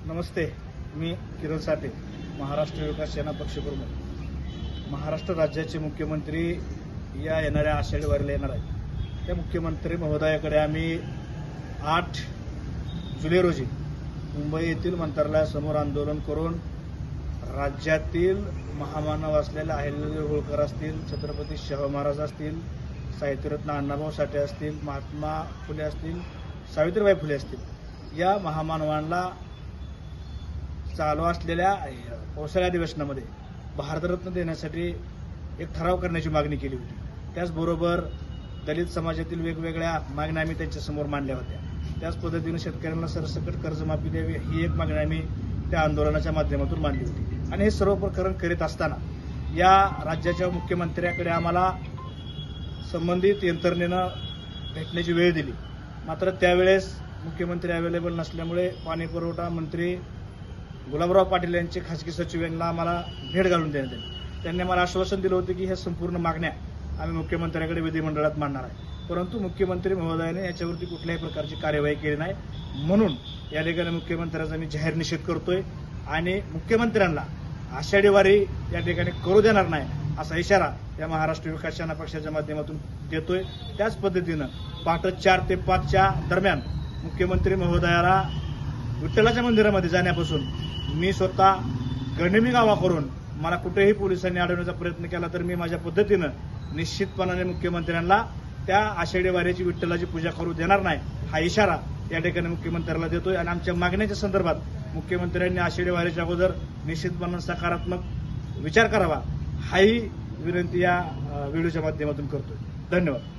नमस्ते, मी किरण साठे, महाराष्ट्र विकास सेना पक्षप्रमुख. महाराष्ट्र राज्याचे मुख्यमंत्री या येणाऱ्या आषाढी वारीला येणार आहेत. त्या मुख्यमंत्री महोदयाकडे आम्ही 8 जुलै रोजी मुंबई येथील मंत्रालयासमोर आंदोलन करून राज्यातील महामानव असलेले अहिल्यादेवी होळकर असतील, छत्रपती शाहू महाराज असतील, साहित्यरत्न अण्णाभाऊ साठे असतील, महात्मा फुले असतील, सावित्रीबाई फुले असतील, या महामानवांना चालू असलेल्या पावसाळ्या अधिवेशनामध्ये भारतरत्न देण्यासाठी एक ठराव करण्याची मागणी केली होती. त्याचबरोबर दलित समाजातील वेगवेगळ्या मागण्या आम्ही त्यांच्यासमोर मांडल्या होत्या. त्याच पद्धतीने शेतकऱ्यांना सरसकट कर्जमाफी द्यावी ही एक मागणी आम्ही त्या आंदोलनाच्या माध्यमातून मांडली होती. आणि हे सर्व प्रकरण करीत असताना या राज्याच्या मुख्यमंत्र्याकडे आम्हाला संबंधित यंत्रणेनं भेटण्याची वेळ दिली. मात्र त्यावेळेस मुख्यमंत्री अवेलेबल नसल्यामुळे पाणी पुरवठा मंत्री गुलाबराव पाटील यांचे खासगी सचिव यांना आम्हाला भेट घालून देण्यात आली. त्यांनी मला आश्वासन दिलं होतं की ह्या संपूर्ण मागण्या आम्ही मुख्यमंत्र्यांकडे विधिमंडळात मांडणार आहे. परंतु मुख्यमंत्री महोदयाने याच्यावरती कुठल्याही प्रकारची कार्यवाही केली नाही. म्हणून या ठिकाणी मुख्यमंत्र्यांचा मी जाहीर निषेध करतोय आणि मुख्यमंत्र्यांना आषाढी वारी या ठिकाणी करू देणार नाही असा इशारा या महाराष्ट्र विकास सेना पक्षाच्या माध्यमातून देतोय. त्याच पद्धतीनं पहाटे 4 ते 5च्या दरम्यान मुख्यमंत्री महोदयाला विठ्ठलाच्या मंदिरामध्ये जाण्यापासून मी स्वतः गणिमी गावा करून मला कुठेही पोलिसांनी अडवण्याचा प्रयत्न केला तर मी माझ्या पद्धतीनं निश्चितपणाने मुख्यमंत्र्यांना त्या आषाढी वारीची विठ्ठलाची पूजा करू देणार नाही हा इशारा या ठिकाणी मुख्यमंत्र्याला देतोय. आणि आमच्या मागण्याच्या संदर्भात मुख्यमंत्र्यांनी आषाढी वारीच्या अगोदर निश्चितपणे सकारात्मक विचार करावा हाही विनंती या व्हिडिओच्या माध्यमातून करतोय. धन्यवाद.